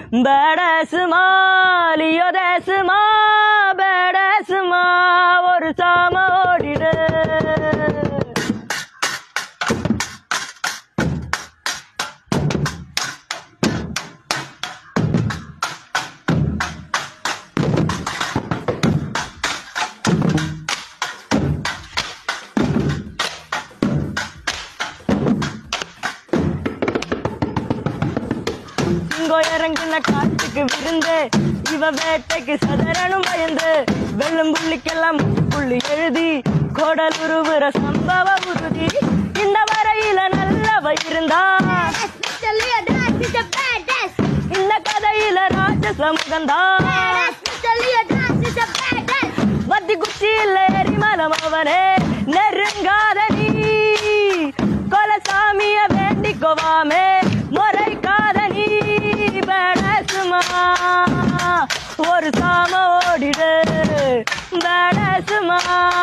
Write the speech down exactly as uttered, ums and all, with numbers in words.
பேடசுமா லியோதேசுமா பேடசுமா ஒரு சாம ஓடிடு இறங்கின காட்டுக்கு விருந்து இவ வேட்டைக்கு சதரனும் பயந்து வெள்ளும் புள்ளிக்கெல்லாம் புள்ளி எழுதி கோடல் உருவுற சம்பவ உறுதி இந்த வரையில நல்லவ இருந்தா இந்த கதையில ராஜச முகந்தா மத்தி குச்சியில் எரிமலம் அவனே நெருங்காத நீ கொலசாமிய வேண்டிக்கோவாமே முறைக்காத நீ பேடசுமா ஒரு சாம ஓடிடு பேடசுமா